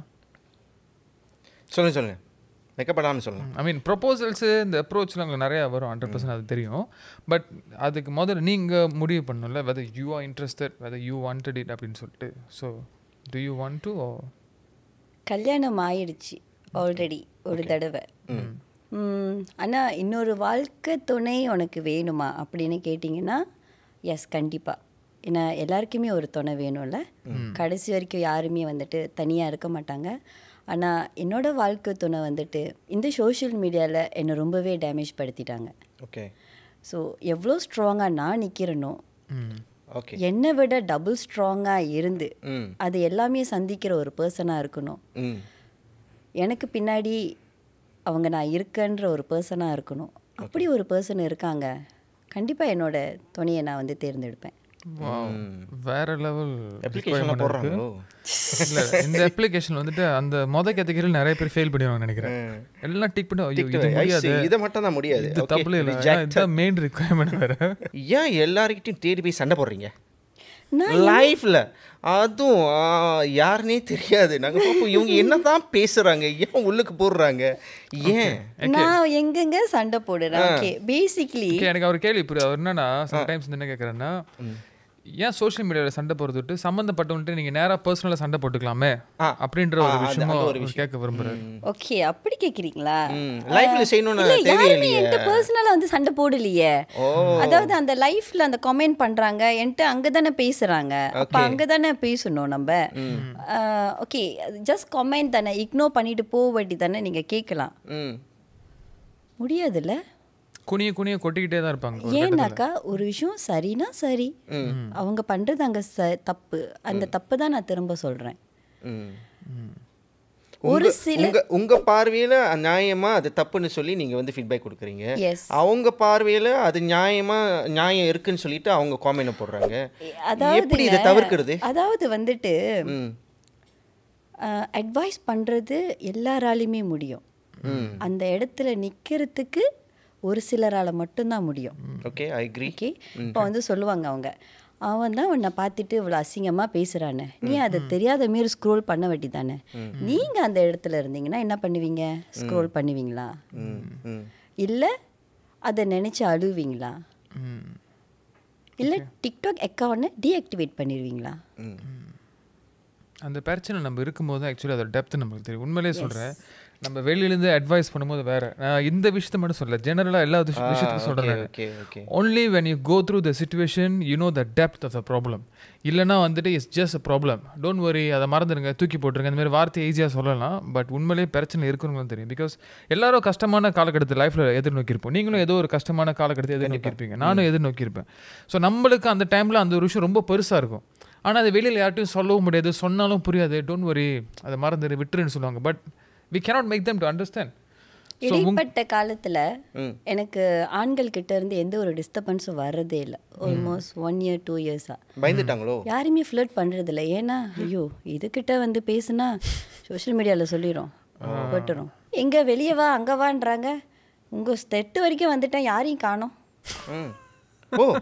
சொல்லுங்க வைக்கப்படாமல் சொல்லலாம். ஐ மீன் ப்ரொபோசல்ஸு இந்த அப்ரோச்லாம் உங்களுக்கு நிறையா வரும், 100% அது தெரியும். பட் அதுக்கு முதல்ல நீங்கள் முடிவு பண்ணணும்ல, whether you are interested, whether you wanted it அப்படின்னு சொல்லிட்டு. So do you want to? கல்யாணம் ஆயிடுச்சு ஆல்ரெடி ஒரு தடவை. ஆனால் இன்னொரு வாழ்க்கை துணை உனக்கு வேணுமா அப்படின்னு கேட்டிங்கன்னா எஸ், கண்டிப்பாக. ஏன்னா எல்லாருக்குமே ஒரு துணை வேணும்ல. கடைசி வரைக்கும் யாருமே வந்துட்டு தனியாக இருக்க மாட்டாங்க. ஆனால் என்னோடய வாழ்க்கை துணை வந்துட்டு இந்த சோஷியல் மீடியாவில் என்னை ரொம்பவே டேமேஜ் படுத்திட்டாங்க. ஓகே. ஸோ எவ்வளோ ஸ்ட்ராங்காக நான் நிற்கிறேனோ, ஓகே, என்னை விட டபுள் ஸ்ட்ராங்காக இருந்து அது எல்லாமே சந்திக்கிற ஒரு பர்சனாக இருக்கணும். எனக்கு பின்னாடி அவங்க நான் இருக்கேன்ற ஒரு பர்சனாக இருக்கணும். அப்படி ஒரு பர்சன் இருக்காங்க, கண்டிப்பாக என்னோட துணையை நான் வந்து தேர்ந்தெடுப்பேன். வேற லெவல் அப்ளிகேஷன் போடுறாங்களோ? இல்லை, இந்த அப்ளிகேஷன் வந்துட்டு அந்த கேட்டகரியில் நிறைய பேர் ஃபெயில் பண்ணிடுவாங்க நினைக்கிறேன். எல்லாம் டிக் பண்ணி இது முடியாது, இதை மட்டும் தான் முடியாது, இது தப்பு இல்லை, இதுதான் மெயின் ரிக்வயர்மெண்ட் வேறு. ஏன் எல்லாருக்கிட்டையும் தேடி போய் சண்டை போடுறீங்க லைஃப்ல? அதுவும் யாருன்னே தெரியாது. நாங்கள் பார்ப்போம் இவங்க என்ன தான் பேசுகிறாங்க, ஏன் உள்ளுக்கு போடுறாங்க, ஏன் நான் எங்கெங்க சண்டை போடுறேன். ஓகே, பேசிக்லி எனக்கு அவர் கேள்வி புரியுது. அவர் என்னன்னா சம்டைம்ஸ் என்ன கேட்குறேன்னா, ஏன் சோஷியல் மீடியாவில் சண்டை போடுறது விட்டு சம்மந்தப்பட்டவன்ட்டு நீங்கள் நேராக பர்சனலாக சண்டை போட்டுக்கலாமே அப்படின்ற ஒரு விஷயமும் கேட்க விரும்புகிறேன். ஓகே, அப்படி கேட்குறீங்களா? லைஃப்ல செய்யணும்னு யாருமே என்கிட்ட பர்சனலாக வந்து சண்டை போடலையே. அதாவது அந்த லைஃப்ல அந்த கமெண்ட் பண்ணுறாங்க, என்கிட்ட அங்கே தானே பேசுகிறாங்க, அப்போ அங்கே தானே பேசணும் நம்ம. ஓகே, ஜஸ்ட் கமெண்ட் தானே, இக்னோர் பண்ணிட்டு போக வேண்டி தானே நீங்கள் கேட்கலாம். முடியாதுல்ல, குனிய கொட்டிக்கிட்டே தான் இருப்பாங்க. ஏன்னாக்கா ஒரு விஷயம் சரினா சரி, அவங்க பண்றது அங்க தப்பு, அந்த தப்பு தான் நான் திரும்ப சொல்றேன். ஒரு சில உங்க பார்வையில நியாயமா அது தப்புன்னு சொல்லி நீங்க வந்து ஃபீட்பேக் கொடுக்குறீங்க, அவங்க பார்வையில அது நியாயம் இருக்குன்னு சொல்லிட்டு அவங்க காமெண்ட் போடுறாங்க. எப்படி இதை தவிர்க்கிறது? அதாவது வந்துட்டு அட்வைஸ் பண்றது எல்லாராலையுமே முடியும், அந்த இடத்துல நிக்கிறதுக்கு ஒரு சிலரால் மட்டும்தான் முடியும். Okay, I agree. ஓகே, இப்போ வந்து சொல்லுவாங்க அவங்க, அவன் தான் உன்னை பார்த்துட்டு இவ்வளோ அசிங்கமாக பேசுகிறானே, நீ அதை தெரியாத மாரி ஸ்க்ரோல் பண்ண வேண்டி தானே. நீங்கள் அந்த இடத்துல இருந்தீங்கன்னா என்ன பண்ணுவீங்க? ஸ்க்ரோல் பண்ணுவீங்களா? இல்லை அதை நினச்சி அழுவீங்களா? இல்லை டிக்டாக் அக்கௌண்ட்டை டீஆக்டிவேட் பண்ணிடுவீங்களா? அந்த பிரச்சனை நம்ம இருக்கும்போது ஆக்சுவலி அதோட டெப்த் நம்மளுக்கு தெரியும். உண்மையிலே சொல்கிறேன், நம்ம வெளியிலேருந்து அட்வைஸ் பண்ணும்போது வேறு, இந்த விஷயத்த மட்டும் சொல்ல, ஜெனரலாக எல்லா விஷயத்துக்கும் சொல்கிறேன். Only when you go through the situation you know the depth of the problem. இல்லைனா வந்துட்டு it's just a problem, don't worry, அதை மறந்துடுங்க, தூக்கி போட்டுருங்க, இந்த மாதிரி வார்த்தை ஈஸியாக சொல்லலாம். பட் உண்மையிலேயே பிரச்சனை இருக்குன்னு தெரியும். பிகாஸ் எல்லாரும் கஷ்டமான காலகட்டத்தை லைஃப்பில் எதிர்நோக்கியிருப்போம். நீங்களும் ஏதோ ஒரு கஷ்டமான காலகட்டத்தை எதிர்நோக்கியிருப்பீங்க, நானும் எதிர்நோக்கியிருப்பேன். ஸோ நம்மளுக்கு அந்த டைமில் அந்த ஒரு விஷயம் ரொம்ப பெருசாக இருக்கும். ஆனால் அது வெளியில் யார்ட்டையும் சொல்லவும் முடியாது, சொன்னாலும் புரியாது. டோன்ட் வரி, அதை மறந்துடு, விட்டுருன்னு சொல்லுவாங்க. But we cannot make them to understand. இடைப்பட்ட காலத்தில் எனக்கு ஆண்கள் கிட்ட இருந்து எந்த ஒரு டிஸ்டர்பன்ஸும் வர்றதே இல்லை. ஆல்மோஸ்ட் 1 year 2 years-ஆ பயந்துட்டாங்களோ? யாருமே ஃப்ளர்ட் பண்ணுறதில்ல. ஏன்னா ஐயோ இதுக்கிட்ட வந்து பேசுனா சோஷியல் மீடியாவில் சொல்லிடும், போட்டுரும், எங்கே வெளியே வா அங்கே வான்றாங்க. உங்கள் ஸ்டெட்டு வரைக்கும் வந்துட்டேன், யாரையும் காணோம். ஓ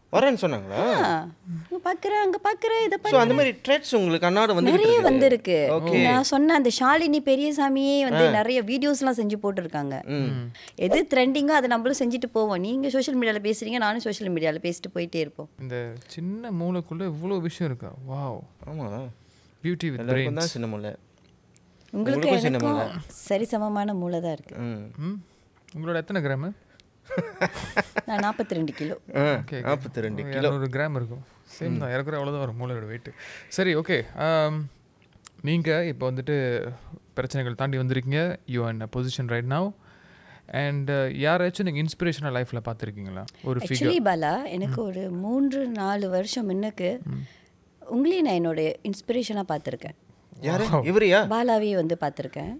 வரேன்னு சொன்னாங்களா? பார்க்குறேன் அங்கே பார்க்குறேன் இதை ஸோ அந்த மாதிரி ட்ரெட்ஸ் உங்களுக்கு அன்னாட வந்து நிறைய வந்திருக்கு. நான் சொன்ன அந்த ஷாலினி பெரியசாமியே வந்து நிறைய வீடியோஸ்லாம் செஞ்சு போட்டிருக்காங்க. எது ட்ரெண்டிங்கோ அதை நம்மளும் செஞ்சுட்டு போவோம். நீங்கள் சோஷியல் மீடியாவில் பேசுகிறீங்க, நானும் சோஷியல் மீடியாவில் பேசிட்டு போயிட்டே இருப்போம். இந்த சின்ன மூளைக்குள்ளே இவ்வளோ விஷயம் இருக்கா? வாவ். ஆமாம், பியூட்டி வித் எல்லாருக்கும் தான் சின்ன மூளை. உங்களுக்கு எனக்கும் சரி சமமான மூளை தான் இருக்கு. உங்களோட எத்தனை கிராமு? நான் 42 கிலோ. 42 கிலோ. 100 கிராம் இருக்கும். சேம் தான், இறக்குற அவ்வளோதான் வரும் மூளையோட வெயிட்டு. சரி, ஓகே. நீங்கள் இப்போ வந்துட்டு பிரச்சனைகள் தாண்டி வந்திருக்கீங்க. You are in a position right now. And யாராச்சும் நீங்கள் இன்ஸ்பிரேஷனாக லைஃப்பில் பார்த்துருக்கீங்களா? ஒரு ஆக்சுவலி பாலா, எனக்கு ஒரு 3-4 வருஷம் முன்னுக்கு உங்களையும் நான் என்னோட இன்ஸ்பிரேஷனாக பார்த்துருக்கேன். யாரு? இவரையா? பாலாவே வந்து பார்த்துருக்கேன்.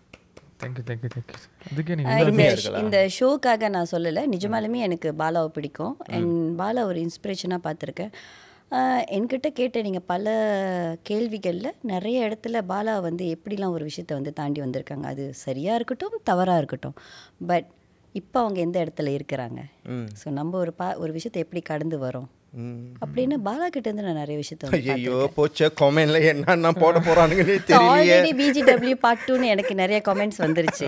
இந்த ஷோக்காக நான் சொல்லலை, நிஜமாலுமே எனக்கு பாலாவை பிடிக்கும். அண்ட் பாலா ஒரு இன்ஸ்பிரேஷனாக பார்த்துருக்கேன். என்கிட்ட கேட்ட நீங்கள் பல கேள்விகளில் நிறைய இடத்துல பாலா வந்து எப்படிலாம் ஒரு விஷயத்தை வந்து தாண்டி வந்திருக்காங்க. அது சரியாக இருக்கட்டும், தவறாக இருக்கட்டும். பட் இப்போ அவங்க எந்த இடத்துல இருக்கிறாங்க, ஸோ நம்ம ஒரு விஷயத்தை எப்படி கடந்து வரோம் அப்படின்னு பாலா கிட்ட இருந்து நான் நிறைய விஷயத்தை ஐயோ போச்ச கமெண்ட்ல என்ன போட போறானுங்கன்னே தெரியல. ஆல்ரெடி BGW பார்ட் 2 எனக்கு நிறைய கமெண்ட்ஸ் வந்துருச்சு.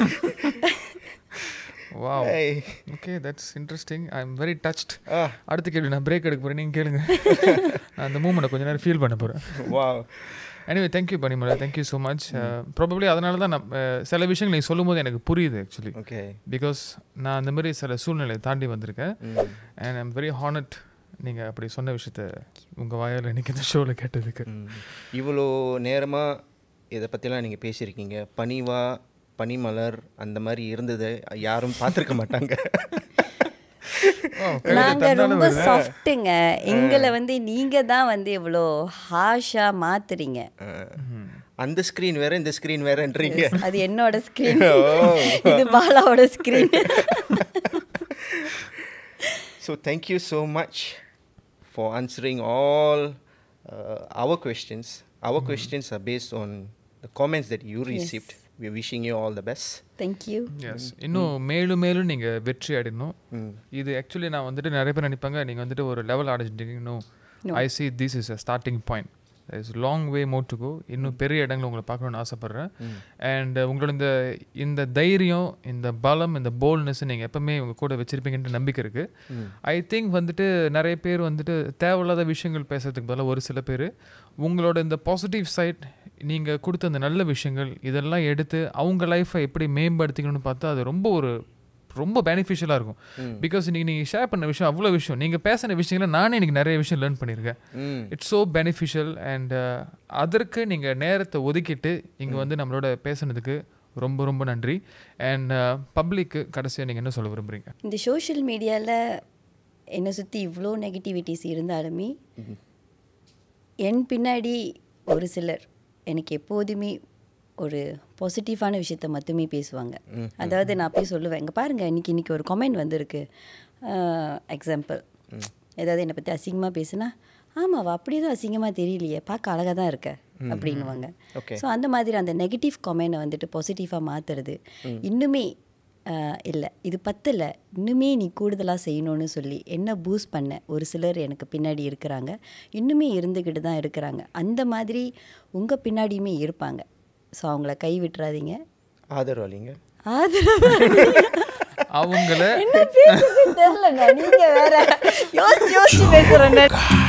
Wow, okay, that's interesting. I am very touched. அடுத்த கேள்வி நான் பிரேக் எடுக்க போகிறேன், நீங்கள் கேளுங்க. நான் அந்த மூமெண்ட்டை கொஞ்ச நேரம் ஃபீல் பண்ண போகிறேன். Wow. Anyway, thank you Panimala, thank you so much. Probably அதனால தான் நான் சில விஷயங்கள் நீங்கள் சொல்லும் போது எனக்கு புரியுது ஆக்சுவலி. ஓகே, பிகாஸ் நான் அந்த மாதிரி சில சூழ்நிலையை தாண்டி வந்திருக்கேன். And I am very honoured நீங்கள் அப்படி சொன்ன விஷயத்த உங்கள் வாயால் இன்றைக்கி இந்த ஷோவில் கேட்டதுக்கு. இவ்வளோ நேரமாக இதை பற்றிலாம் நீங்கள் பேசியிருக்கீங்க. பனிவா, பனிமலர் அந்த மாதிரி இருந்தது யாரும் பார்த்துருக்க மாட்டாங்க. நாங்க ரொம்ப சாஃப்ட்டுங்க. எங்களை வந்து நீங்க தான் வந்து இவ்வளோ ஹாஷா மாத்துறீங்க. அந்த ஸ்க்ரீன் வேற, இந்த ஸ்க்ரீன் வேறன்றீங்க. அது என்னோட ஸ்க்ரீன், இது பாலாவோட screen. So thank you so much for answering all our questions. Our questions are based on the comments that you received. We're wishing you all the best. Thank you. Yes. இன்னும் மேலும் மேலும் நீங்கள் வெற்றி அடையணும். இது actually நான் வந்துட்டு நிறைய பேர் நினைப்பாங்க நீங்கள் வந்துட்டு ஒரு லெவல் அடைஞ்சிட்டீங்க. I see this is a starting point. there is long way more to go. இன்னும் பெரிய இடங்களை உங்களை பார்க்கணுன்னு ஆசைப்பட்றேன். அண்ட் உங்களோட இந்த தைரியம், இந்த பலம், இந்த போல்ட்னஸ் நீங்கள் எப்பவுமே உங்கள் கூட வச்சுருப்பீங்கன்ற நம்பிக்கை இருக்குது. ஐ திங்க் வந்துட்டு நிறைய பேர் வந்துட்டு தேவையில்லாத விஷயங்கள் பேசுறதுக்கு பதிலாக ஒரு சில பேர் உங்களோட இந்த பாசிட்டிவ் சைட், நீங்கள் கொடுத்த அந்த நல்ல விஷயங்கள் இதெல்லாம் எடுத்து அவங்க லைஃப்பை எப்படி மேம்படுத்திக்கணும்னு பார்த்தா அது ரொம்ப பெனிஃபிஷியலாக இருக்கும். பிகாஸ் இன்றைக்கி நீங்கள் ஷேர் பண்ண விஷயம் அவ்வளோ விஷயம், நீங்கள் பேசின விஷயங்களை நானே இன்றைக்கி நிறைய விஷயம் லேர்ன் பண்ணியிருக்கேன். It's so beneficial. அண்ட் அதற்கு நீங்கள் நேரத்தை ஒதுக்கிட்டு இங்கே வந்து நம்மளோட பேசுனதுக்கு ரொம்ப ரொம்ப நன்றி. அண்ட் பப்ளிக்கு கடைசியாக நீங்கள் என்ன சொல்ல விரும்புகிறீங்க? இந்த சோஷியல் மீடியாவில் என்னை சுற்றி இவ்வளோ நெகட்டிவிட்டிஸ் இருந்தாலுமே என் பின்னாடி ஒரு சிலர் எனக்கு எப்போதுமே ஒரு பாசிட்டிவான விஷயத்த மட்டுமே பேசுவாங்க. அதாவது நான் போய் சொல்லுவேன், இங்கே பாருங்கள் இன்றைக்கி ஒரு கமெண்ட் வந்திருக்கு, எக்ஸாம்பிள் ஏதாவது என்னை பற்றி அசிங்கமாக பேசுனா, ஆமாவா அப்படி தான் அசிங்கமாக தெரியலையே, பார்க்க அழகாக தான் இருக்க அப்படின்னுவாங்க. ஸோ அந்த மாதிரி அந்த நெகட்டிவ் கமெண்டை வந்துட்டு பாசிட்டிவாக மாற்றுறது, இன்னுமே இல்லை இது பத்தலை, இன்னுமே நீ கூடுதலாக செய்யணும்னு சொல்லி என்ன பூஸ்ட் பண்ண ஒரு சிலர் எனக்கு பின்னாடி இருக்கிறாங்க, இன்னுமே இருந்துக்கிட்டு தான் இருக்கிறாங்க. அந்த மாதிரி உங்கள் பின்னாடியுமே இருப்பாங்க. ஸோ அவங்கள கை விட்டுறாதீங்க, ஆதரவாளிங்க. அவங்கள என்ன பேசுறது தெரியலங்க, நீங்கள் வேற யோசிச்சு பேசுகிறேன்.